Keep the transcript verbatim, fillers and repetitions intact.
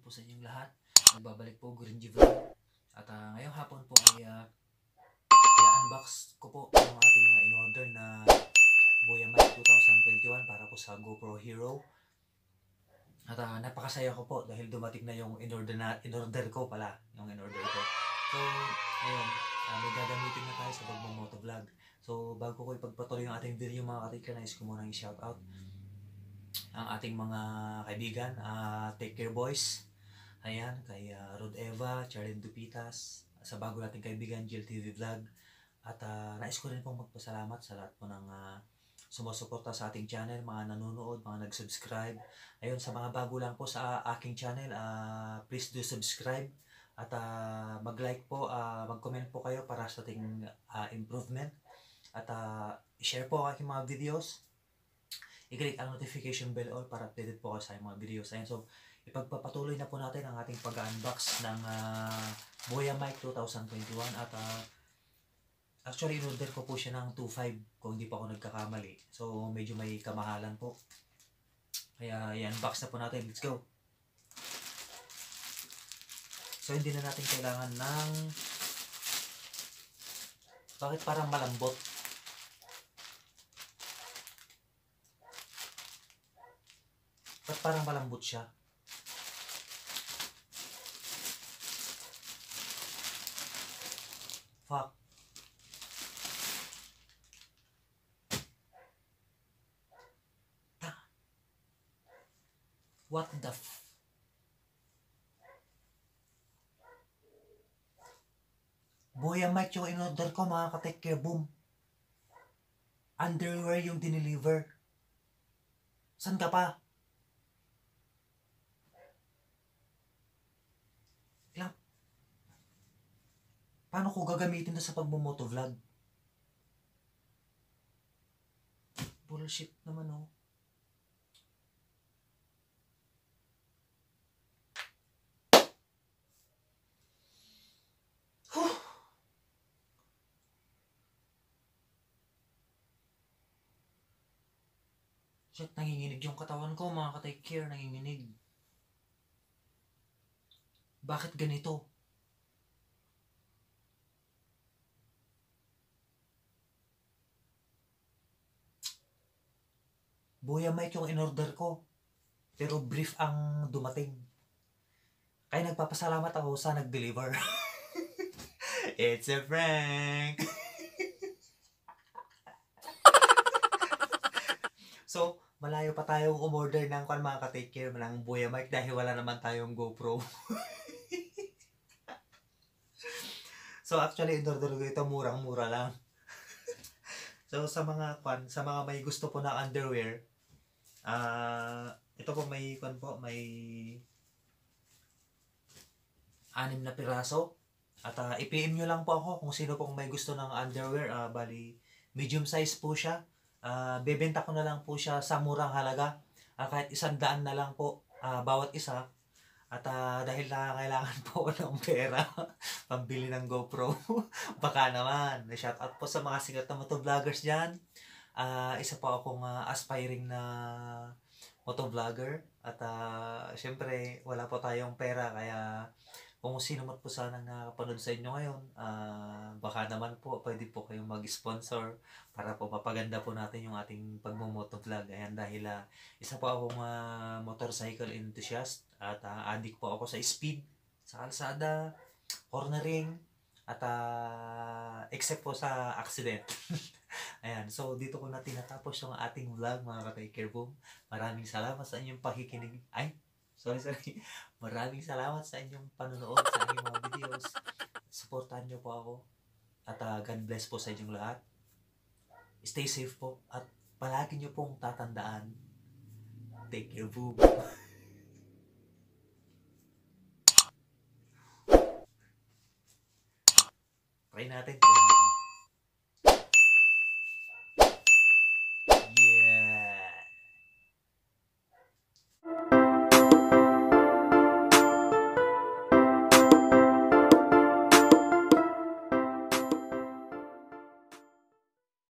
po sa inyong lahat. Nagbabalik po Gurinji Vlog. At uh, ngayong hapon po ay uh, i-unbox ko po yung ating uh, in-order na Boya Mic twenty twenty-one para po sa GoPro Hero. At uh, napakasaya ko po dahil dumating na yung in-order, na, in-order ko pala. Yung in-order ko. So, ngayon, uh, may gagamitin na tayo sa pagmamotovlog. So, bago ko ipagpatuloy yung ating video mga katika, nais ko muna i-shoutout ang ating mga kaibigan, uh, Take Care Boys, ayan, kay uh, Rod Eva, Charlene Dupitas, sa bago nating kaibigan, Jill T V Vlog, at uh, nais ko rin pong magpasalamat sa lahat po ng uh, sumusuporta sa ating channel, mga nanonood, mga nag-subscribe. Ayun, sa mga bago lang po sa uh, aking channel, uh, please do subscribe, at uh, mag-like po, uh, mag-comment po kayo para sa ating uh, improvement, at uh, i-share po ang aking mga videos. I-click ang notification bell all para updated po ako sa mga videos. Ayan, so ipagpapatuloy na po natin ang ating pag-unbox ng uh, Boya Mic twenty twenty-one. At uh, actually, in-order ko po siya ng two five kung hindi pa ako nagkakamali. So medyo may kamahalan po. Kaya i-unbox na po natin. Let's go! So hindi na natin kailangan ng... Bakit parang malambot? Ba't parang malambot siya? Fuck. What the f... Boya Mic yung in-order ko mga ka-take care, boom. Underwear yung dineliver. San ka pa? Paano ko gagamitin na sa pagmumotovlog? Bullshit naman, oh. Huh. Shit, nanginginig yung katawan ko, mga ka-take care, nanginginig. Bakit ganito? Boya Mic yung in-order ko, pero brief ang dumating. Kaya nagpapasalamat ako sa nag-deliver. It's a prank! So, malayo pa tayong umorder ng kung mga ka-take care ng Boya Mic dahil wala naman tayong GoPro. So, actually, in-order ko ito murang-mura lang. So, sa mga kwan, sa mga may gusto po ng underwear, Ah, uh, ito po may kwan po, may anim na piraso. At uh, i-P M nyo lang po ako kung sino pong may gusto ng underwear. Uh, bali, medium size po siya. Uh, bebenta ko na lang po siya sa murang halaga. Uh, kahit isang daan na lang po uh, bawat isa. At uh, dahil na kailangan po ng pera, pambili ng GoPro. Baka naman. Shout out po sa mga sikat na motovloggers dyan. Uh, isa po akong uh, aspiring na motovlogger. At uh, syempre, wala po tayong pera. Kaya kung sino man po sanang nakapanood sa inyo ngayon, uh, baka naman po pwede po kayong mag-sponsor para po mapaganda po natin yung ating pagmumotovlog. Ayan, dahil uh, isa po akong uh, motorcycle enthusiast at uh, addict po ako sa speed, sa kalsada, cornering, at uh, except po sa accident. Ayan, so dito ko na tinatapos yung ating vlog mga ka-take care, boom. Maraming salamat sa inyong pakikinig. Ay, sorry, sorry. Maraming salamat sa inyong panonood sa aking mga videos. Supportahan nyo po ako. At uh, God bless po sa inyong lahat. Stay safe po. At palagi nyo pong tatandaan. Take care, boom. Try natin.